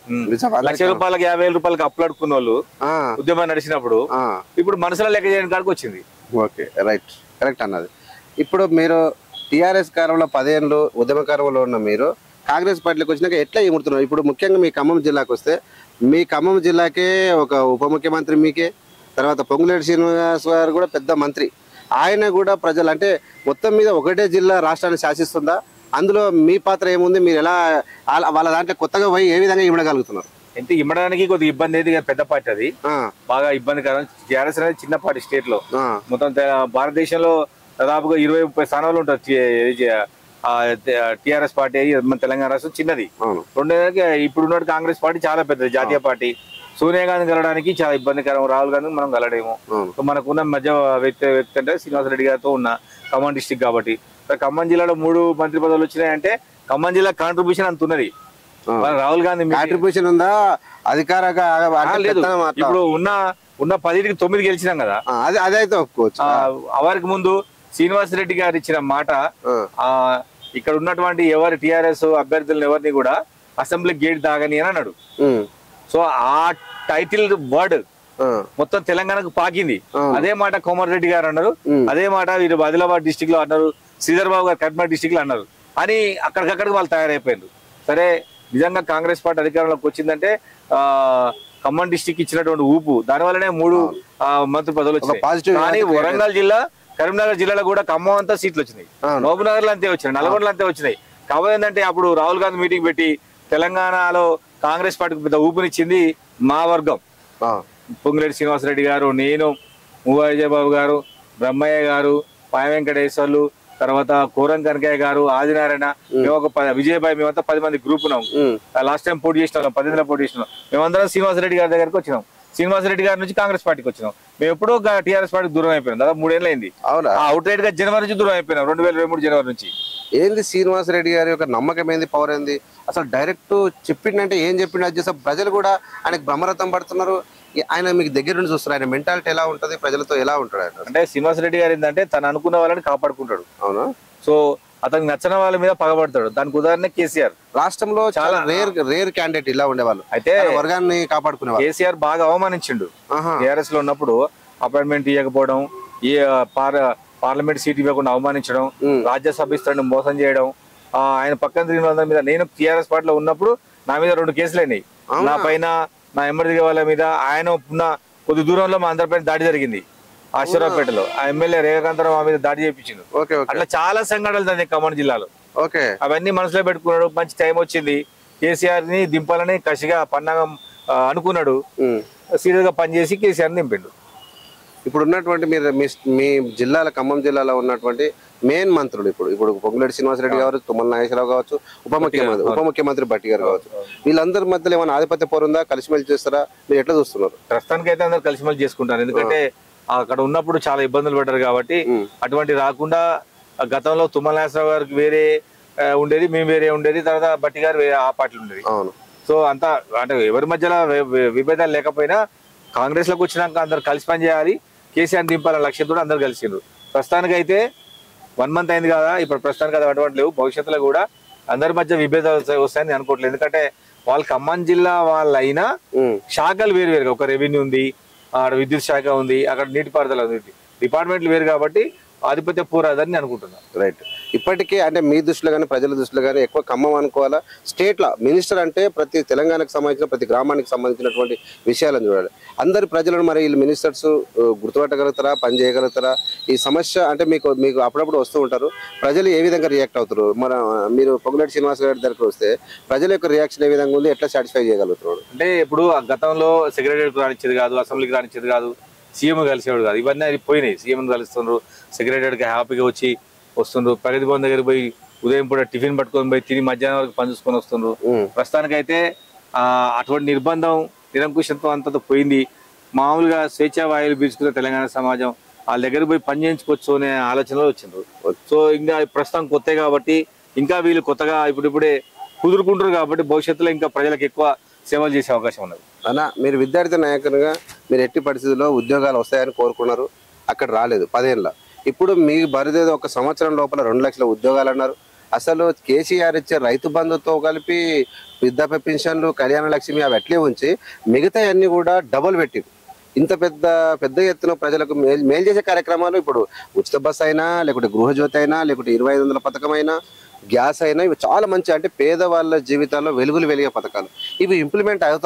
లక్ష రూపాయలకి యాభై వేల రూపాయలకి అప్పులాడుకున్న వాళ్ళు ఉద్యమం నడిచినప్పుడు ఇప్పుడు మనుషుల లెక్క చేయడానికి కాడికి వచ్చింది. ఓకే, రైట్, కరెక్ట్ అన్నది. ఇప్పుడు మీరు టిఆర్ఎస్ కాలంలో పదేళ్ళు ఉద్యమ కాలంలో ఉన్న మీరు కాంగ్రెస్ పార్టీలోకి వచ్చినాక ఎట్లా ఎముడుతున్నారు? ఇప్పుడు ముఖ్యంగా మీ ఖమ్మం జిల్లాకు వస్తే మీ ఖమ్మం జిల్లాకే ఒక ఉప ముఖ్యమంత్రి మీకే, తర్వాత పొంగులేటి శ్రీనివాస్ గారు కూడా పెద్ద మంత్రి, ఆయన కూడా ప్రజలు అంటే మొత్తం మీద ఒకటే జిల్లా రాష్ట్రాన్ని శాసిస్తుందా? అందులో మీ పాత్ర ఏముంది? మీరు ఎలా వాళ్ళ దాంట్లో కొత్తగా పోయి ఏ విధంగా ఇవ్వగలుగుతున్నారు? ఎంత ఇమ్మడానికి కొద్దిగా ఇబ్బంది అయితే పెద్ద పార్టీ అది బాగా ఇబ్బందికరం. టీఆర్ఎస్ అనేది చిన్న పార్టీ స్టేట్ లో, మొత్తం భారతదేశంలో దాదాపుగా ఇరవై ముప్పై స్థానాలు ఉంటారు. టిఆర్ఎస్ పార్టీ మన తెలంగాణ రాష్ట్రం చిన్నది. రెండోది ఇప్పుడు ఉన్న కాంగ్రెస్ పార్టీ చాలా పెద్దది, జాతీయ పార్టీ. సోనియా గాంధీ కలవడానికి చాలా ఇబ్బందికరం, రాహుల్ గాంధీ మనం కలడేమో. మనకున్న మధ్య వ్యక్తి వ్యక్తి అంటే శ్రీనివాసరెడ్డి గారితో ఉన్న ఖమ్మం డిస్టిక్ కాబట్టి. ఖమ్మం జిల్లాలో మూడు మంత్రి పదవులు వచ్చినాయంటే ఖమ్మం జిల్లా కాంట్రిబ్యూషన్ అంత ఉన్నది. రాహుల్ గాంధీ కాంట్రిబ్యూషన్ ఉందా? అధికార లేదు. ఇప్పుడు ఉన్న ఉన్న పదిటికి తొమ్మిది గెలిచినాం కదా, అది అదైతే ఒప్పుకోవచ్చు. వారికి ముందు శ్రీనివాసరెడ్డి గారు ఇచ్చిన మాట, ఆ ఇక్కడ ఉన్నటువంటి ఎవరి టిఆర్ఎస్ అభ్యర్థులను ఎవరిని కూడా అసెంబ్లీ గేట్ దాగని అని అన్నాడు. సో ఆ టైటిల్ వర్డ్ మొత్తం తెలంగాణకు పాకింది. అదే మాట కోమటిరెడ్డి గారు అన్నారు, అదే మాట వీరు ఆదిలాబాద్ డిస్టిక్ లో అన్నారు, శ్రీధర్ బాబు గారు కరీంనగర్ డిస్టిక్ లో అన్నారు అని అక్కడికక్కడికి వాళ్ళు తయారైపోయారు. సరే, నిజంగా కాంగ్రెస్ పార్టీ అధికారంలోకి వచ్చిందంటే ఆ ఖమ్మం డిస్టిక్ ఇచ్చినటువంటి ఊపు దానివల్లనే మూడు మంత్రి పదవులు వచ్చినాయి. కానీ వరంగల్ జిల్లా, కరీంనగర్ జిల్లాలో కూడా ఖమ్మం అంతా సీట్లు వచ్చినాయి, మహబూబ్నగర్ లో అంతే వచ్చినాయి, నల్గొండలో అంతే వచ్చినాయి. కాబట్టి ఏంటంటే అప్పుడు రాహుల్ గాంధీ మీటింగ్ పెట్టి తెలంగాణలో కాంగ్రెస్ పార్టీకి పెద్ద ఊపునిచ్చింది మా వర్గం. పొంగులేటి శ్రీనివాసరెడ్డి గారు, నేను, మువ్వ విజయబాబు గారు, బ్రహ్మయ్య గారు, పాయ వెంకటేశ్వర్లు, తర్వాత కోరం కనకయ్య గారు, ఆదినారాయణ, మేము ఒక విజయబాయి, మేమంతా పది మంది గ్రూప్ ఉన్నాం. లాస్ట్ టైం పోటీ చేసిన వాళ్ళం, పద్దెనిమిదిలో పోటీ చేసినాం. మేమందరం శ్రీనివాసరెడ్డి గారి దగ్గరికి వచ్చినాం. శ్రీనివాసరెడ్డి గారి నుంచి కాంగ్రెస్ పార్టీకి వచ్చినాం. మేము ఎప్పుడో టీఆర్ఎస్ పార్టీకి దూరం అయిపోయినాం, దాదాపు మూడేళ్ళు అయింది. అవుట్ రైట్ గా జనవరి నుంచి దూరం అయిపోయినాం, రెండు వేల ఇరవై మూడు జనవరి నుంచి. ఏంది శ్రీనివాసరెడ్డి గారి యొక్క నమ్మకం ఏంది, పవర్ ఏంది? అసలు డైరెక్ట్ చెప్పిండంటే ఏం చెప్పిండు అది చేస్తే ప్రజలు కూడా ఆయనకు బ్రహ్మరథం పడుతున్నారు. ఆయన మీకు దగ్గర నుంచి చూస్తారు, ఆయన మెంటాలిటీ ఎలా ఉంటుంది, ప్రజలతో ఎలా ఉంటాడు అంటే శ్రీనివాసరెడ్డి గారు ఏంటంటే తను అనుకున్న వాళ్ళని కాపాడుకుంటాడు. అవునా? సో అతనికి నచ్చిన వాళ్ళ మీద పగబడతాడు. దానికి ఉదాహరణ కేసీఆర్. రాష్ట్రంలో చాలా రేర్ రేర్ క్యాండిడేట్ ఇలా ఉండేవాళ్ళు, అయితే వర్గాన్ని కాపాడుకునే. కేసీఆర్ బాగా అవమానించిండు టీఆర్ఎస్ లో ఉన్నప్పుడు. అపాయింట్మెంట్ ఇవ్వకపోవడం, ఈ పార్లమెంట్ సీట్ ఇవ్వకుండా అవమానించడం, రాజ్యసభ ఇస్తాడని మోసం చేయడం. ఆయన పక్కన తిరిగిన వాళ్ళ మీద, నేను టీఆర్ఎస్ పార్టీలో ఉన్నప్పుడు నా మీద రెండు కేసులు అయినాయి. నా పైన, నా ఎమ్మెల్యే వాళ్ళ మీద. ఆయన ఉన్న కొద్ది దూరంలో మా అందరిపైన దాడి జరిగింది ఆశీర్వాదపేటలో. ఆ ఎమ్మెల్యే రేఖాంతరావు మా మీద దాడి చేయించిండు. అట్లా చాలా సంఘటనలు జరిగాయి ఖమ్మం జిల్లాలో. అవన్నీ మనసులో పెట్టుకున్నాడు. మంచి టైం వచ్చింది, కేసీఆర్ ని దింపాలని కసిగా పన్నాగం అనుకున్నాడు. సీరియస్ గా పనిచేసి కేసీఆర్ దింపిండు. ఇప్పుడు ఉన్నటువంటి మీరు మీ జిల్లాలో, ఖమ్మం జిల్లాలో ఉన్నటువంటి మెయిన్ మంత్రులు ఇప్పుడు ఇప్పుడు పొంగులేటి శ్రీనివాసరెడ్డి గారు, తుమ్మల నాగేశ్వరరావు కావచ్చు, ఉప ముఖ్యమంత్రి ఉప ముఖ్యమంత్రి భట్టి గారు కావచ్చు, వీళ్ళందరి మధ్యలో ఏమైనా ఆధిపత్య పోరుందా? కలిసిమెలిసి చేస్తారా? మీరు ఎట్లా చూస్తున్నారు? ప్రస్తుతానికి అయితే అందరు కలిసిమెలిసి చేసుకుంటారు. ఎందుకంటే అక్కడ ఉన్నప్పుడు చాలా ఇబ్బందులు పడ్డారు కాబట్టి అటువంటి రాకుండా. గతంలో తుమ్మల నాగేశ్వరరావు గారికి వేరే ఉండేది, మేము వేరే ఉండేది, తర్వాత భట్టి గారు వేరే ఆ పార్టీలు ఉండేది. సో అంతా అంటే ఎవరి మధ్యలో విభేదాలు లేకపోయినా కాంగ్రెస్ లోకి వచ్చినాక అందరు కలిసి పని చేయాలి, కేసీఆర్ దింపాలన్న లక్ష్యంతో అందరు కలిసిండ్రు. ప్రస్తుతానికి అయితే వన్ మంత్ అయింది కదా, ఇప్పుడు ప్రస్తుతానికి అది అటువంటి లేవు. భవిష్యత్తులో కూడా అందరి మధ్య విభేదాలు వస్తాయని అనుకోవట్లేదు. ఎందుకంటే వాళ్ళు ఖమ్మం జిల్లా వాళ్ళు అయినా శాఖలు వేరు వేరుగా, ఒక రెవెన్యూ ఉంది, అక్కడ విద్యుత్ శాఖ ఉంది, అక్కడ నీటిపారుదల ఉంది, డిపార్ట్మెంట్లు వేరు కాబట్టి ఆధిపత్య పోరాదని అనుకుంటున్నాను. రైట్. ఇప్పటికీ అంటే మీ దృష్టిలో కానీ ప్రజల దృష్టిలో కానీ ఎక్కువ ఖమ్మం అనుకోవాలా? స్టేట్లో మినిస్టర్ అంటే ప్రతి తెలంగాణకు సంబంధించిన ప్రతి గ్రామానికి సంబంధించినటువంటి విషయాలను చూడాలి. అందరి ప్రజలను మరి వీళ్ళు మినిస్టర్స్ గుర్తుపట్టగలుగుతారా, పని చేయగలుగుతారా? ఈ సమస్య అంటే మీకు మీకు అప్పుడప్పుడు వస్తూ ఉంటారు, ప్రజలు ఏ విధంగా రియాక్ట్ అవుతారు? మన మీరు పొంగులేటి శ్రీనివాస్ గారి దగ్గరకు వస్తే ప్రజల యొక్క రియాక్షన్ ఏ విధంగా ఉంది, ఎట్లా సాటిస్ఫై చేయగలుగుతున్నారు? అంటే ఇప్పుడు గతంలో సెక్రటరీకి రానిచ్చేది కాదు, అసెంబ్లీకి రానిచ్చేది కాదు, సీఎం కలిసేవాడు కాదు. ఇవన్నీ అది పోయినాయి. సీఎం కలుస్తున్నారు, సెక్రటరీకి హ్యాపీగా వచ్చి వస్తుండ్రు, ప్రగతి భవన్ దగ్గర పోయి ఉదయం పూట టిఫిన్ పట్టుకొని పోయి తిని మధ్యాహ్నం వరకు పని చూసుకొని వస్తుండ్రు. ప్రస్తుతానికైతే ఆ అటువంటి నిర్బంధం, నిరంకుశత్వం అంతా పోయింది. మామూలుగా స్వేచ్ఛా వాయువులు పీల్చుకున్న తెలంగాణ సమాజం వాళ్ళ దగ్గర పోయి పని చేయించుకోవచ్చు అనే ఆలోచనలో వచ్చిండ్రు. సో ఇంకా ప్రస్తుతం కొత్త కాబట్టి ఇంకా వీళ్ళు కొత్తగా ఇప్పుడిప్పుడే కుదురుకుంటారు కాబట్టి భవిష్యత్తులో ఇంకా ప్రజలకు ఎక్కువ సేవలు చేసే అవకాశం ఉన్నది. అన్న, మీరు విద్యార్థి నాయకునిగా మీరు ఎట్టి పరిస్థితుల్లో ఉద్యోగాలు వస్తాయని కోరుకున్నారు, అక్కడ రాలేదు పదేళ్ళ. ఇప్పుడు మీ బరిదేదో ఒక సంవత్సరం లోపల రెండు లక్షల ఉద్యోగాలు అన్నారు. అసలు కేసీఆర్ ఇచ్చే రైతు బంధుతో కలిపి వృద్ధాప్య పెన్షన్లు, కళ్యాణ లక్ష్మి అవి అట్లే ఉంచి మిగతా అన్ని కూడా డబుల్ పెట్టి ఇంత పెద్ద పెద్ద ఎత్తున ప్రజలకు మేలు మేలు చేసే కార్యక్రమాలు ఇప్పుడు ఉచిత బస్ అయినా, లేకుంటే గృహజ్యోతి అయినా, లేకుంటే ఇరవై ఐదు వందల పథకం అయినా, గ్యాస్ అయినా, ఇవి చాలా మంచి అంటే పేదవాళ్ళ జీవితాల్లో వెలుగులు వెలిగే పథకాలు. ఇవి ఇంప్లిమెంట్ అవుతావా?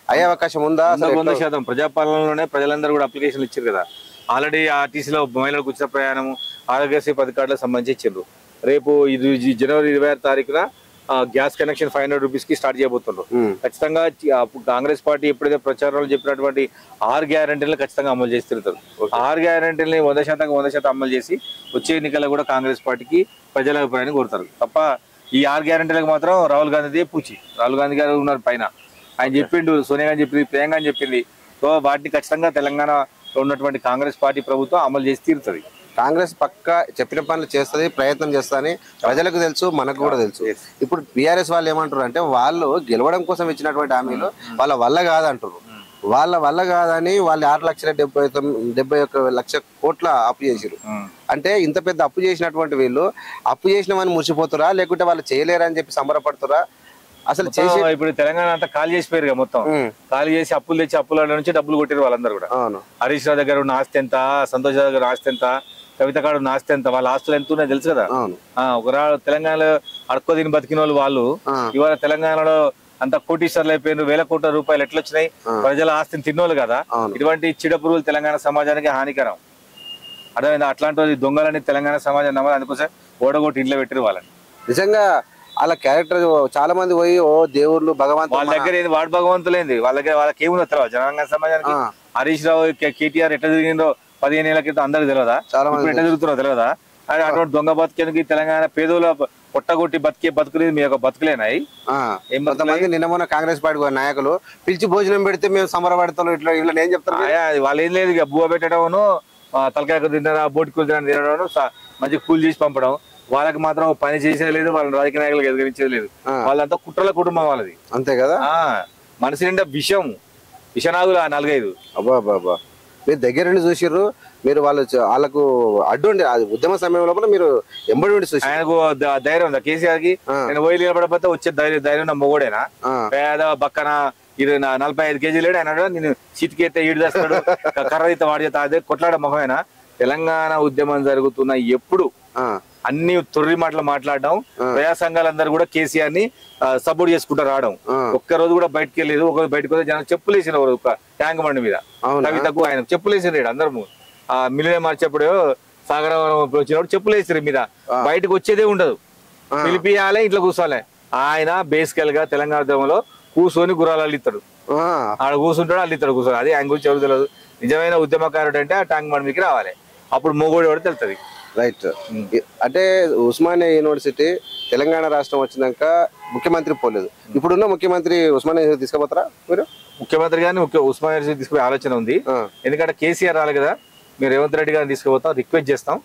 అయ్యే అవకాశం ఉందా? వంద శాతం ప్రజాపాలనలోనే ప్రజలందరూ కూడా అప్లికేషన్లు ఇచ్చారు కదా. ఆల్రెడీ ఆర్టీసీలో మహిళలకు ఉచిత ప్రయాణము, ఆరోగ్యశ్రీ పథకాలకు సంబంధించి ఇచ్చిండ్రు. రేపు ఇది జనవరి ఇరవై ఆరు తారీఖున gas connection five hundred rupees కి స్టార్ట్ చేయబోతున్నారు. ఖచ్చితంగా కాంగ్రెస్ పార్టీ ఎప్పుడైతే ప్రచారంలో చెప్పినటువంటి ఆరు గ్యారంటీలను ఖచ్చితంగా అమలు చేసి తిరుగుతారు. ఆరు గ్యారంటీలని వంద శాతం వంద శాతం అమలు చేసి వచ్చే ఎన్నికల్లో కూడా కాంగ్రెస్ పార్టీకి ప్రజల అభిప్రాయాన్ని కోరుతారు తప్ప ఈ ఆరు గ్యారంటీలకు మాత్రం రాహుల్ గాంధీదే పూచి. రాహుల్ గాంధీ గారు ఉన్నారు పైన, ఆయన చెప్పిండు, సోనియా గాంధీ చెప్పింది, ప్రియాంక అని చెప్పింది. సో వాటిని ఖచ్చితంగా తెలంగాణలో ఉన్నటువంటి కాంగ్రెస్ పార్టీ ప్రభుత్వం అమలు చేసి తీరుతుంది. కాంగ్రెస్ పక్క చెప్పిన పనులు చేస్తుంది, ప్రయత్నం చేస్తుంది, ప్రజలకు తెలుసు, మనకు కూడా తెలుసు. ఇప్పుడు బీఆర్ఎస్ వాళ్ళు ఏమంటారు అంటే వాళ్ళు గెలవడం కోసం ఇచ్చినటువంటి హామీలు వాళ్ళ వల్ల కాదంటారు. వాళ్ళ వల్ల కాదని వాళ్ళు ఆరు లక్షల డెబ్బై తొమ్మిది డెబ్బై ఒక్క లక్ష కోట్ల అప్పు చేసిరు. అంటే ఇంత పెద్ద అప్పు చేసినటువంటి వీళ్ళు అప్పు చేసినామని మురిసిపోతురా, లేకుంటే వాళ్ళు చేయలేరా అని చెప్పి సంబరపడుతురా? అసలు చేసి ఇప్పుడు తెలంగాణ అంతా ఖాళీ చేసిపోయారు మొత్తం. ఖాళీ చేసి అప్పులు తెచ్చి అప్పుల నుంచి డబ్బులు కొట్టారు వాళ్ళందరూ కూడా. హరీష్ రావు దగ్గర ఉన్న ఆస్తి ఎంత, సంతోష్ రావు దగ్గర ఆస్తి ఎంత, కవిత కాడు ఉన్న ఆస్తి ఎంత, వాళ్ళ ఆస్తులు ఎంత ఉన్నాయో తెలుసు కదా. ఒకరా తెలంగాణలో అడుక్కో దీన్ని బతికిన వాళ్ళు వాళ్ళు ఇవాళ తెలంగాణలో అంత కోటీశ్వర్లు అయిపోయినారు. వేల కోట్ల రూపాయలు ఎట్లా వచ్చినాయి? ప్రజల ఆస్తిని తిన్నోళ్ళు కదా. ఇటువంటి చిడపురుగులు తెలంగాణ సమాజానికి హానికరం. అర్థమైందా? అట్లాంటి దొంగలని తెలంగాణ సమాజం నమ్మదు. అందుకోసం ఓడగొట్టి ఇంట్లో పెట్టారు వాళ్ళని. నిజంగా వాళ్ళ క్యారెక్టర్ చాలా మంది పోయి ఓ దేవుళ్ళు భగవంతుడు వాళ్ళ దగ్గర ఏంది, వాడు భగవంతులేంది వాళ్ళ దగ్గర. వాళ్ళకి ఏముందో తెలియదు జనాంగ సమాజానికి. హరీష్ రావు కేటీఆర్ ఎట్లా తిరిగిందో పదిహేను ఏళ్ళ క్రితం అందరికి తెలియదా? చాలా మంది ఎట్లా తిరుగుతున్నారో తెలియదా? అటువంటి దొంగ బతికేందుకు తెలంగాణ పేదోళ్ళ పొట్టగొట్టి బతికే బతుకులేదు మీ యొక్క బతుకులేనాయి. కొంతమంది నిన్న మొన్న కాంగ్రెస్ పార్టీ నాయకులు పిలిచి భోజనం పెడితే మేము సంబరపడతాం ఇట్లా ఇట్లా ఏం చెప్తారు? వాళ్ళు ఏం లేదు, ఇక బువ్వ పెట్టడమును, తలకాయ తినరా, బోటి కూలి తినడం, మంచి కూలి చేసి పంపడం. వాళ్ళకి మాత్రం పని చేసేది లేదు, వాళ్ళని రాజకీయ నాయకులకు ఎదిరించేది లేదు. వాళ్ళంతా కుట్రల కుటుంబం వాళ్ళది. అంతే కదా. మనసు నిండా విషం, విషనాగులు ఆ నాలుగైదు. అబ్బా బాబా, మీరు దగ్గర నుండి చూసిర్రు, మీరు వాళ్ళు వాళ్ళకు అడ్డు ఉద్యమ సమయం లోపల మీరు ఎంబడి ఉండి చూసి. ఆయనకు ధైర్యం ఉందా కేసీఆర్ కి? నేను పోయి నిలబడకపోతే వచ్చే ధైర్యం ధైర్యం నా మొగోడేనా? పేద బక్కన ఇరవై నలభై ఐదు కేజీలు లేడు ఆయన. నేను చితికెత్తే ఈడు చేస్తాడు, కర్రయిత వాడి చేస్తా, అదే కొట్లాడ మొహమేనా? తెలంగాణ ఉద్యమం జరుగుతున్న ఎప్పుడు అన్ని తొర్రి మాటలు మాట్లాడడం, ప్రజా సంఘాలందరూ కూడా కేసీఆర్ ని సపోర్ట్ చేసుకుంటూ రావడం. ఒక్క రోజు కూడా బయటకు వెళ్ళలేదు. ఒక బయటకు వస్తే జనం చెప్పులు వేసిన ఒక ట్యాంక్ బండి మీద కవితకు ఆయన చెప్పులు వేసినాడు. అందరము ఆ మిలినే మార్చేప్పుడు సాగరం వచ్చినప్పుడు చెప్పులు వేసారు మీద. బయటకు వచ్చేదే ఉండదు, పిలిపియాలే, ఇంట్లో కూర్చోాలే. ఆయన బేసికల్ గా తెలంగాణ ఉద్యమంలో కూర్చొని గుర్రాలు అల్లిస్తాడు, ఆడ కూర్చుంటాడు, అల్లిస్తాడు, కూర్చోడు. అది ఆయన గురించి ఎవరు తెలియదు. నిజమైన ఉద్యమకారుడు అంటే ఆ ట్యాంక్ బండి మీదకి రావాలి, అప్పుడు మొగోడు ఎవరు తెలుస్తుంది. రైట్. అంటే ఉస్మానియా యూనివర్సిటీ తెలంగాణ రాష్ట్రం వచ్చినాక ముఖ్యమంత్రి పోలేదు. ఇప్పుడున్న ముఖ్యమంత్రి ఉస్మానియా యూనివర్సిటీ తీసుకుపోతారా మీరు? ముఖ్యమంత్రి గారిని ఉస్మానియా యూనివర్సిటీ తీసుకునే ఆలోచన ఉంది. ఎందుకంటే కేసీఆర్ రాలి కదా, మీరు రేవంత్ రెడ్డి గారిని తీసుకుపోతాం, రిక్వెస్ట్ చేస్తాం.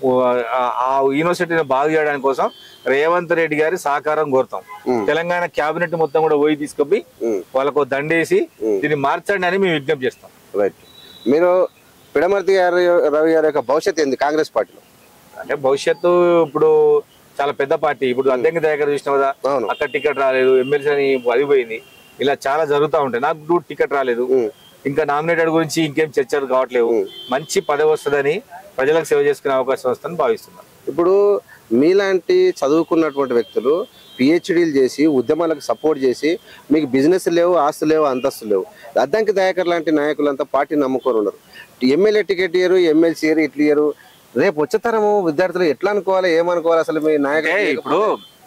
ఆ యూనివర్సిటీని బాగు చేయడానికి కోసం రేవంత్ రెడ్డి గారి సహకారం కోరుతాం. తెలంగాణ క్యాబినెట్ మొత్తం కూడా పోయి తీసుకుపోయి వాళ్ళకు దండేసి దీన్ని మార్చండి అని మేము విజ్ఞప్తి చేస్తాం. రైట్. మీరు పిడమర్తి గారి రవి గారి యొక్క భవిష్యత్తు ఏంది కాంగ్రెస్ పార్టీలో? అంటే భవిష్యత్తు ఇప్పుడు చాలా పెద్ద పార్టీ. ఇప్పుడు అద్దెంకి దగ్గర చూసిన కదా, అక్కడ టికెట్ రాలేదు, ఎమ్మెల్సీ అని అదిపోయింది. ఇలా చాలా జరుగుతూ ఉంటాయి. నాకు టికెట్ రాలేదు, ఇంకా నామినేటెడ్ గురించి ఇంకేం చర్చలు కావట్లేవు. మంచి పదవి వస్తుందని, ప్రజలకు సేవ చేసుకునే అవకాశం వస్తుందని భావిస్తున్నాను. ఇప్పుడు మీలాంటి చదువుకున్నటువంటి వ్యక్తులు పిహెచ్డీలు చేసి ఉద్యమాలకు సపోర్ట్ చేసి మీకు బిజినెస్ లేవు, ఆస్తులు లేవు, అంతస్తు లేవు. అద్దంకి దయాకర్ లాంటి నాయకులంతా పార్టీ నమ్ముకొని ఉన్నారు. ఎమ్మెల్యే టికెట్ ఇయ్యరు, ఎమ్మెల్సీ ఇయ్యరు, ఇట్లు ఇయ్యరు. రేపు వచ్చేతరము విద్యార్థులు ఎట్లా అనుకోవాలి, ఏమనుకోవాలి? అసలు మీ నాయకులు ఇప్పుడు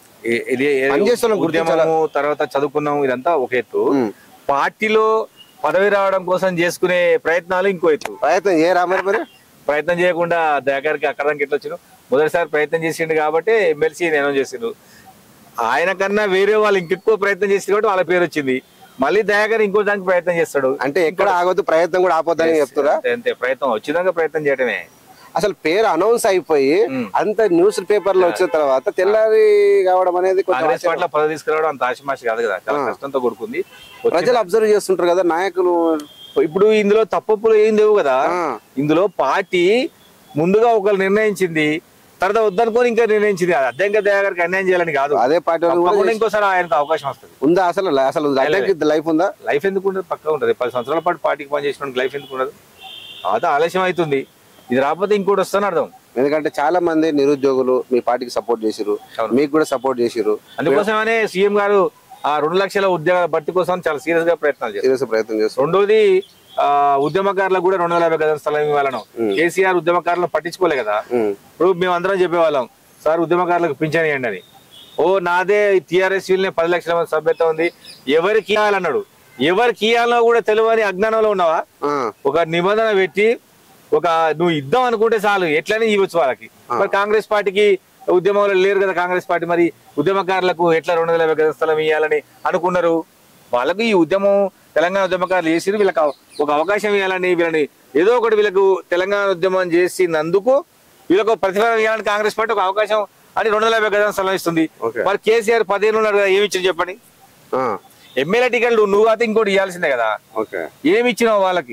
ఉద్యమము తర్వాత చదువుకున్నాం, ఇదంతా ఒక ఎత్తు. పార్టీలో పదవి రావడం కోసం చేసుకునే ప్రయత్నాలు ఇంకో ఎత్తు. ప్రయత్నం చేయరా మరి? మరి ప్రయత్నం చేయకుండా దయాకర్కి అక్కడ ఎట్లా వచ్చిన మొదటిసారి ప్రయత్నం చేసిండు కాబట్టి ఎమ్మెల్సీ నేను చేసిండు. ఆయన కన్నా వేరే వాళ్ళు ఇంకెక్కువ ప్రయత్నం చేసి కాబట్టి వాళ్ళ పేరు వచ్చింది. మళ్ళీ దయాకర్ ఇంకో దానికి ప్రయత్నం చేస్తాడు. అంటే ఎక్కడ ఆగొద్దు, ప్రయత్నం కూడా ఆపొద్దని చెప్తారా? అంతే, ప్రయత్నం వచ్చినాక ప్రయత్నం చేయడమే. అసలు పేరు అనౌన్స్ అయిపోయి అంత న్యూస్ పేపర్ లో వచ్చిన తర్వాత తెల్లారి కావడం అనేది కాంగ్రెస్ పార్టీలో పదవి తీసుకురావడం అంత ఆశమాషి కాదు కదా, చాలా కష్టంతో కొడుకుంది. ప్రజలు అబ్జర్వ్ చేస్తుంటారు కదా నాయకులు. ఇప్పుడు ఇందులో తప్పులు ఏం లేవు కదా. ఇందులో పార్టీ ముందుగా ఒకరు నిర్ణయించింది, తర్వాత వద్దనుకొని ఇంకా నిర్ణయించింది. అద్దెంక దయాకర్కి అన్యాయం చేయాలని కాదు, అదే పార్టీ ఇంకోసారి ఆయనకు అవకాశం వస్తుంది. ఉందా అసలు? అసలు లైఫ్ ఉందా? లైఫ్ ఎందుకు ఉండదు? పక్కా ఉంటుంది. పది సంవత్సరాల పాటు పార్టీకి పనిచేసిన లైఫ్ ఎందుకు ఉండదు? అదే ఆలస్యం అవుతుంది. ఇది రాకపోతే ఇంకోటి వస్తాను అర్థం. ఎందుకంటే చాలా మంది నిరుద్యోగులు మీ పార్టీకి సపోర్ట్ చేసిరు, మీకు కూడా సపోర్ట్ చేసిరు. అందుకోసమనే సీఎం గారు ఆ రెండు లక్షల ఉద్యోగాల భర్తీ కోసం చాలా సీరియస్ గా ప్రయత్నాలు చేస్తారు సీరియస్ ప్రయత్నం చేస్తారు. రెండోది ఆ ఉద్యమకారులకు కూడా రెండు వందల యాభై గజాల స్థలం ఇవ్వాలను కేసీఆర్ ఉద్యమకారులను పట్టించుకోలే కదా. ఇప్పుడు మేము అందరం చెప్పేవాళ్ళం సార్ ఉద్యమకారులకు పింఛన్ ఇవ్వండి అని. ఓ నాదే టీఆర్ఎస్ వీళ్ళనే పది లక్షల మంది సభ్యత ఉంది ఎవరికి ఇవ్వాలన్నాడు. ఎవరికి ఇవ్వాలో కూడా తెలియని అజ్ఞానంలో ఉన్నావా? ఒక నిబంధన పెట్టి ఒక నువ్వు ఇద్దాం అనుకుంటే చాలు ఎట్లనే ఇవ్వచ్చు వాళ్ళకి. మరి కాంగ్రెస్ పార్టీకి ఉద్యమంలో లేరు కదా కాంగ్రెస్ పార్టీ, మరి ఉద్యమకారులకు ఎట్లా రెండు వందల యాభై గజ స్థలం ఇవ్వాలని అనుకున్నారు. వాళ్ళకు ఈ ఉద్యమం తెలంగాణ ఉద్యమకారులు చేసి వీళ్ళకి ఒక అవకాశం ఇవ్వాలని వీళ్ళని ఏదో ఒకటి వీళ్ళకు తెలంగాణ ఉద్యమం చేసినందుకు వీళ్ళకు ప్రతిఫలం ఇవ్వాలని కాంగ్రెస్ పార్టీ ఒక అవకాశం అని రెండు వందల యాభై గజాల స్థలం ఇస్తుంది. మరి కేసీఆర్ పదిహేను ఉన్నారు కదా ఏమి ఇచ్చింది చెప్పండి. ఎమ్మెల్యే టికెట్లు నువ్వు అయితే ఇంకోటి ఇవ్వాల్సిందే కదా. ఏమి ఇచ్చినావు వాళ్ళకి?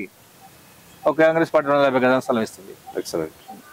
ఒక కాంగ్రెస్ పార్టీ రెండు వందల యాభై గజాల స్థలం ఇస్తుంది. ఎక్సలెంట్.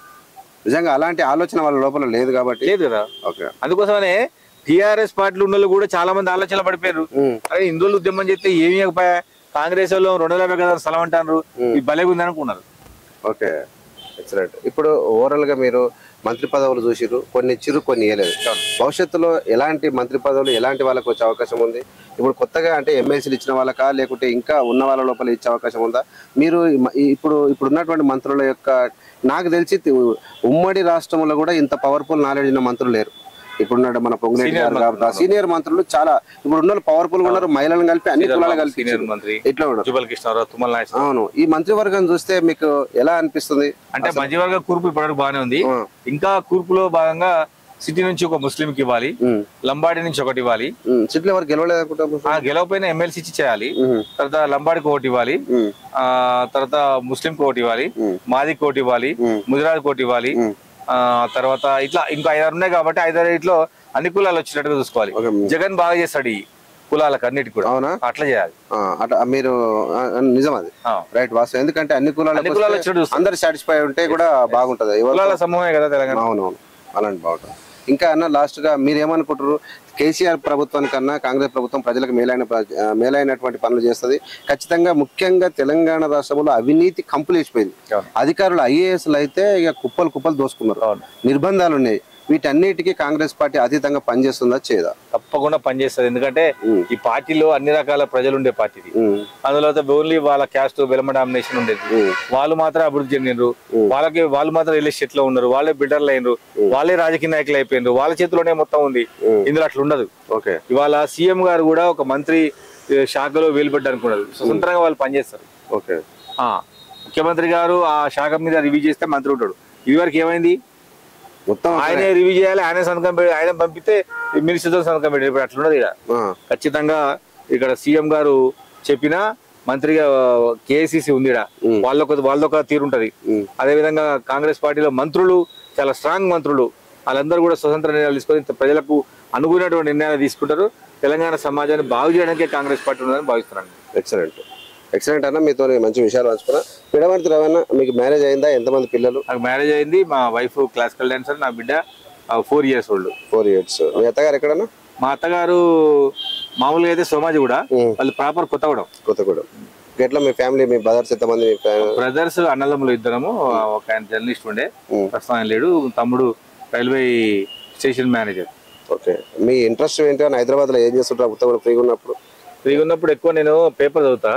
నిజంగా అలాంటి ఆలోచన వాళ్ళ లోపల లేదు కాబట్టి లేదు కదా. అందుకోసమనే టిఆర్ఎస్ పార్టీలు ఉన్న కూడా చాలా మంది ఆలోచనలు పడిపోయారు. అదే హిందువులు ఉద్యమం చేస్తే ఏమి ఇవ్వకపోయా కాంగ్రెస్ వాళ్ళు రెండు వందల యాభై గజాల స్థలం అంటారు ఈ భలేగా ఉంది అనుకున్నారు. Okay excellent. ఇప్పుడు ఓవరాల్ గా మీరు మంత్రి పదవులు చూసిరు, కొన్ని ఇచ్చిరు కొన్ని ఇవ్వలేదు. భవిష్యత్తులో ఎలాంటి మంత్రి పదవులు ఎలాంటి వాళ్ళకి వచ్చే అవకాశం ఉంది? ఇప్పుడు కొత్తగా అంటే ఎమ్మెల్సీలు ఇచ్చిన వాళ్ళకా లేకుంటే ఇంకా ఉన్న వాళ్ళ లోపల ఇచ్చే అవకాశం ఉందా? మీరు ఇప్పుడు ఇప్పుడు ఉన్నటువంటి మంత్రుల యొక్క నాకు తెలిసి ఉమ్మడి రాష్ట్రంలో కూడా ఇంత పవర్ఫుల్ నాలెడ్జ్ ఉన్న మంత్రులు లేరు. ఇప్పుడున్న మన పొంగులేటి గారు కాబట్టి సీనియర్ మంత్రులు చాలా ఇప్పుడు ఉన్న పవర్ఫుల్ గా ఉన్నారు. మహిళలను కలిపి అన్ని కులాలు కలిపి ఇట్లా ఉన్నారు. అవును. ఈ మంత్రివర్గం చూస్తే మీకు ఎలా అనిపిస్తుంది? అంటే మంత్రివర్గ కూర్పు ఇప్పటివరకు బాగానే ఉంది. ఇంకా కూర్పులో భాగంగా సిటీ నుంచి ఒక ముస్లిం కి ఇవ్వాలి, లంబాడి నుంచి ఒకటి ఇవ్వాలి. సిటీలో ఎవరు గెలవలేదు అనుకుంటా, గెలవపోయినా ఎమ్మెల్సీ ఇచ్చి చేయాలి. తర్వాత లంబాడికి ఒకటి ఇవ్వాలి, ఆ తర్వాత ముస్లిం కి ఒకటి ఇవ్వాలి, మాదికి ఒకటి ఇవ్వాలి, ముదిరాజ్ కోటి ఇవ్వాలి. ఆ తర్వాత ఇట్లా ఇంకా ఐదారు ఉన్నాయి కాబట్టి ఐదారు ఇట్లో అన్ని కులాలు వచ్చినట్టుగా చూసుకోవాలి. జగన్ బాగా చేస్తాడు ఈ కులాలకు అన్నిటికి కూడా. అవునా? అట్లా చేయాలి. అట్లా మీరు నిజం అది రైట్ వాస్తవం. ఎందుకంటే అన్ని కులాలు అన్ని కులాలు వచ్చినట్టు అందరు సాటిస్ఫై ఉంటే కూడా బాగుంటది. కులాల సమూహమే కదా తెలంగాణ. అవునవును అలాంటి బాగుంటుంది. ఇంకా అన్న లాస్ట్ గా మీరు ఏమనుకుంటారు? కేసీఆర్ ప్రభుత్వానికన్నా కాంగ్రెస్ ప్రభుత్వం ప్రజలకు మేలైన మేలైనటువంటి పనులు చేస్తుంది ఖచ్చితంగా. ముఖ్యంగా తెలంగాణ రాష్ట్రంలో అవినీతి కంపులేసిపోయింది. అధికారులు ఐఏఎస్లు అయితే ఇక కుప్పలు కుప్పలు దోసుకున్నారు. నిర్బంధాలు ఉన్నాయి. వీటన్నిటికీ కాంగ్రెస్ పార్టీ అతీతంగా పనిచేస్తుందా చేయదా? తప్పకుండా పనిచేస్తుంది. ఎందుకంటే ఈ పార్టీలో అన్ని రకాల ప్రజలు ఉండే పార్టీ. అందులో ఓన్లీ వాళ్ళ క్యాస్ట్ వెలమ డామినేషన్ ఉండేది. వాళ్ళు మాత్రం అభివృద్ధి చెందినరు. వాళ్ళకి వాళ్ళు మాత్రం రియల్ ఎస్టేట్ లో ఉన్నారు. వాళ్ళే బిల్డర్లు అయినరు. వాళ్ళే రాజకీయ నాయకులు అయిపోయినారు. వాళ్ళ చేతిలోనే మొత్తం ఉంది. ఇందులో అట్లా ఉండదు. ఓకే. ఇవాళ సీఎం గారు కూడా ఒక మంత్రి శాఖలో వేలుపడ్డ అనుకున్నారు. స్వతంత్రంగా వాళ్ళు పనిచేస్తారు. ఓకే. ముఖ్యమంత్రి గారు ఆ శాఖ మీద రివ్యూ చేస్తే మంత్రి ఉంటాడు. ఇది వరకు ఏమైంది? మొత్తం ఆయనే రివ్యూ చేయాలి. ఆయన సంతకం పెట్టి ఆయన పంపితే మినిస్టర్తో సంతకం పెట్టి ఇప్పుడు అట్లున్నది. ఇక్కడ ఖచ్చితంగా ఇక్కడ సీఎం గారు చెప్పిన మంత్రిగా కేసీసీ ఉంది. ఇక్కడ వాళ్ళొక వాళ్ళొక తీరుంటది. అదే విధంగా కాంగ్రెస్ పార్టీలో మంత్రులు చాలా స్ట్రాంగ్ మంత్రులు. వాళ్ళందరూ కూడా స్వతంత్ర నిర్ణయాలు తీసుకొని ప్రజలకు అనుగుణటువంటి నిర్ణయాలు తీసుకుంటారు. తెలంగాణ సమాజాన్ని బాగు చేయడానికే కాంగ్రెస్ పార్టీ ఉందని భావిస్తున్నాను. ఎక్సలెంట్ ఎక్సలెంట్ అన్న. మీతో మంచి విషయాలు పంచుకున్నా. పిడమర్తి రవణ మీకు మ్యారేజ్ అయిందా? ఎంతమంది పిల్లలు? నాకు మ్యారేజ్ అయింది. మా వైఫ్ క్లాసికల్ డాన్సర్. నా బిడ్డ four years old. Four years. మీ అత్తగారు ఎక్కడన్నా? మా అత్తగారు మామూలుగా అయితే సోమాజి కూడా, వాళ్ళు ప్రాపర్ కొత్తగూడెం. కొత్తగూడెం. ఎట్లా మీ ఫ్యామిలీ, మీ బ్రదర్స్ ఎంతమంది? బ్రదర్స్ అన్నదమ్ములు ఇద్దరము. ఒక ఆయన జర్నలిస్ట్ ఉండే, ప్రస్తుతం ఆయన లేడు. తమ్ముడు రైల్వే స్టేషన్ మేనేజర్. ఓకే. మీ ఇంట్రెస్ట్ ఏంటి? హైదరాబాద్ లో ఏం చేస్తుంటారు కొత్తగూడెం ఫ్రీగా ఉన్నప్పుడు? ఫ్రీగా ఉన్నప్పుడు ఎక్కువ నేను పేపర్ చదువుతా,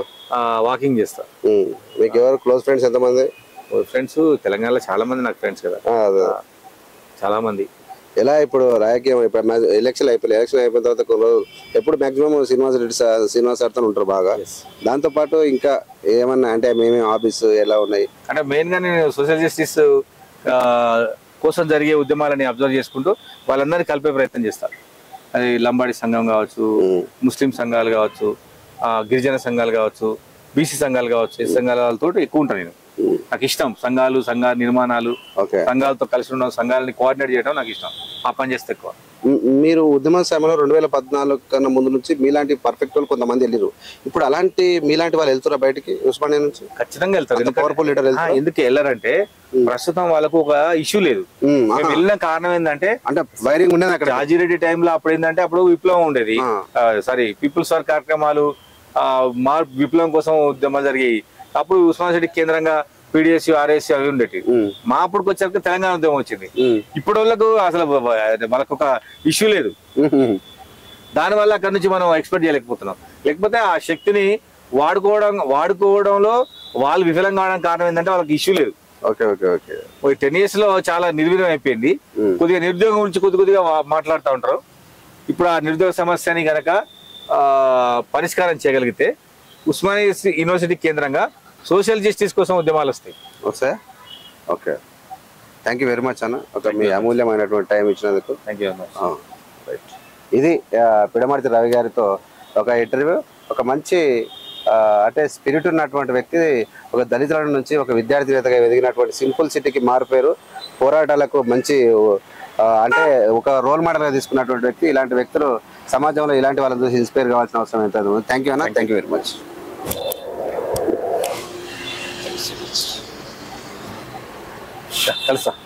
వాకింగ్ చేస్తా. మీకు ఎవరు క్లోజ్ ఫ్రెండ్స్ ఎంతమంది? ఫ్రెండ్స్ తెలంగాణలో చాలా మంది నాకు ఫ్రెండ్స్ కదా, చాలా మంది. ఎలా ఇప్పుడు రాజకీయం ఎలక్షన్ అయిపోయి ఎలక్షన్ అయిపోయిన తర్వాత కొన్ని రోజులు ఎప్పుడు మాక్సిమం శ్రీనివాస్ రెడ్డి శ్రీనివాస్ సార్తో ఉంటారు బాగా. దాంతో పాటు ఇంకా ఏమన్నా అంటే మేమేం ఆఫీస్ ఎలా ఉన్నాయి అంటే మెయిన్ గా నేను సోషల్ జస్టిస్ కోసం జరిగే ఉద్యమాలని అబ్జర్వ్ చేసుకుంటూ వాళ్ళందరినీ కలిపే ప్రయత్నం చేస్తారు. అది లంబాడి సంఘం కావచ్చు, ముస్లిం సంఘాలు కావచ్చు, గిరిజన సంఘాలు కావచ్చు, బీసీ సంఘాలు కావచ్చు. ఈ సంఘాలతో ఎక్కువ ఉంటాను నేను. నాకు ఇష్టం సంఘాలు, సంఘ నిర్మాణాలు, సంఘాలతో కలిసి ఉండడం, సంఘాలని కోఆర్డినేట్ చేయడం నాకు ఇష్టం. ఆ పని చేస్తే ఎక్కువ. మీరు ఉద్యమ సమయంలో రెండు వేల పద్నాలుగు కన్నా ముందు నుంచి మీలాంటి పర్ఫెక్ట్ వాళ్ళు కొంతమంది వెళ్ళారు. ఇప్పుడు అలాంటి మీలాంటి వాళ్ళు వెళ్తారా బయటికి ఉస్మానియా నుంచి? ఖచ్చితంగా వెళ్తారు. పవర్ఫుల్ లీడర్ ఎందుకు వెళ్ళారంటే ప్రస్తుతం వాళ్ళకు ఒక ఇష్యూ లేదు. వెళ్ళిన కారణం ఏంటంటే అంటే వైరింగ్ ఉండేది అక్కడ. రాజిరెడ్డి టైంలో అప్పుడు ఏంటంటే అప్పుడు విప్లవం ఉండేది. సారీ పీపుల్స్ వార్ కార్యక్రమాలు, మా విప్లవం కోసం ఉద్యమాలు జరిగాయి. అప్పుడు ఉస్మానియా సిటీ కేంద్రంగా పీడిఎస్ ఆర్ఎస్ అవి ఉండేవి. మా అప్పటికి వచ్చాక తెలంగాణ ఉద్యమం వచ్చింది. ఇప్పుడు వాళ్ళకు అసలు మనకు ఒక ఇష్యూ లేదు. దానివల్ల అక్కడ నుంచి మనం ఎక్స్పెక్ట్ చేయలేకపోతున్నాం. లేకపోతే ఆ శక్తిని వాడుకోవడం వాడుకోవడంలో వాళ్ళు విఫలం కావడం కారణం ఏంటంటే వాళ్ళకి ఇష్యూ లేదు. Okay okay okay ten years లో చాలా నిర్వీర్యం అయిపోయింది. కొద్దిగా నిరుద్యోగం గురించి కొద్ది కొద్దిగా మాట్లాడుతూ ఉంటారు. ఇప్పుడు ఆ నిరుద్యోగ సమస్యని గనక పరిష్కారం చేయగలిగితే ఉస్మానియా యూనివర్సిటీ కేంద్రంగా సోషల్ జస్టిస్ కోసం ఉద్యమాలు వస్తాయి. వస్తాయి. Okay, thank you very much అన్న, ఒక మీ అమూల్యమైనటువంటి టైం ఇచ్చినందుకు. Thank you very much. Right, ఇది పిడమర్తి రవి గారితో ఒక ఇంటర్వ్యూ. ఒక మంచి అంటే స్పిరిట్ ఉన్నటువంటి వ్యక్తి, ఒక దళితుల నుంచి ఒక విద్యార్థివేత్తగా ఎదిగినటువంటి సింపుల్ సిటీకి మారిపోయారు. పోరాటాలకు మంచి అంటే ఒక రోల్ మోడల్గా తీసుకున్నటువంటి వ్యక్తి. ఇలాంటి వ్యక్తులు సమాజంలో ఇలాంటి వాళ్ళని చూసి ఇన్స్పైర్ కావాల్సిన అవసరం ఎంత. థ్యాంక్ యూ అన్న, థ్యాంక్ యూ వెరీ మచ్. కలుసా.